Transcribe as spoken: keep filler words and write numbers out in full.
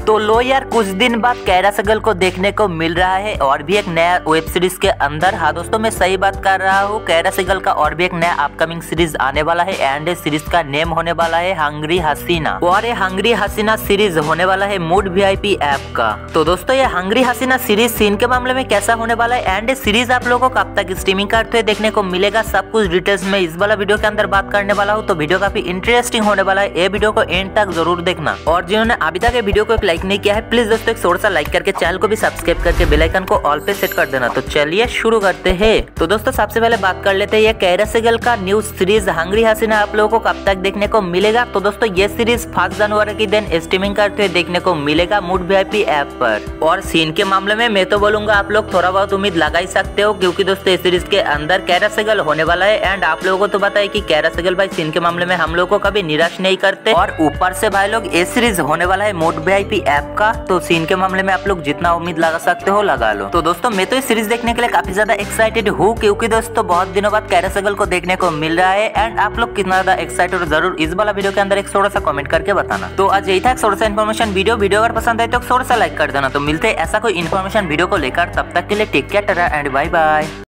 तो लो यार, कुछ दिन बाद कैरा सगल को देखने को मिल रहा है और भी एक नया वेब सीरीज के अंदर। हाँ दोस्तों, मैं सही बात कर रहा हूँ, कैरा सगल का और भी एक नया अपकमिंग सीरीज आने वाला है एंड सीरीज का नेम होने वाला है हंग्री हसीना। और ये हंग्री हसीना सीरीज होने वाला है मूड वीआईपी ऐप का। तो दोस्तों ये हंग्री हसीना सीरीज सीन के मामले में कैसा होने वाला है एंड सीरीज आप लोगों को कब तक स्ट्रीमिंग करते हुए देखने को मिलेगा, सब कुछ डिटेल्स में इस वाला वीडियो के अंदर बात करने वाला हूँ। तो वीडियो काफी इंटरेस्टिंग होने वाला है, ये वीडियो को एंड तक जरूर देखना। और जिन्होंने अभी तक ये वीडियो को एक लाइक नहीं किया है, प्लीज दोस्तों एक छोटा सा लाइक करके चैनल को भी सब्सक्राइब करके बेल आइकन को ऑल पे सेट कर देना। तो चलिए शुरू करते हैं। तो दोस्तों सबसे पहले बात कर लेते हैं ये कैरा सगल का न्यू सीरीज हंग्री हसीना आप लोगों को कब तक देखने को मिलेगा। तो दोस्तों ये सीरीज फर्स्ट जनवरी के दिन स्ट्रीमिंग करते हुए देखने को मिलेगा मूड वीआईपी ऐप पर। और सीन के मामले में मैं तो बोलूंगा आप लोग थोड़ा बहुत उम्मीद लगा ही सकते हो, क्योंकि दोस्तों इस सीरीज के अंदर कैरा सगल होने वाला है एंड आप लोगों को तो पता है कि कैरा सगल भाई सीन के मामले में हम लोग को कभी निराश नहीं करते। और ऊपर से भाई लोग ये सीरीज होने वाला है मूड वीआईपी ऐप का, तो सीन के मामले में आप लोग जितना उम्मीद लगा सकते हो लगा लो। तो दोस्तों मैं तो इस सीरीज देखने के लिए काफी ज्यादा एक्साइटेड हूँ, क्योंकि दोस्तों बहुत दिनों बाद कैरा सगल को देखने को मिल रहा है एंड आप लोग कितना ज्यादा एक्साइटेड हो जरूर इस वाला वीडियो के अंदर एक थोड़ा सा कमेंट करके बताना। तो आज यही था थोड़ा सा इन्फॉर्मेशन वीडियो वीडियो अगर पसंद आए तो थोड़ा सा लाइक कर देना। तो मिलते हैं ऐसा कोई इन्फॉर्मेशन वीडियो को लेकर, तब तक के लिए take care and bye bye.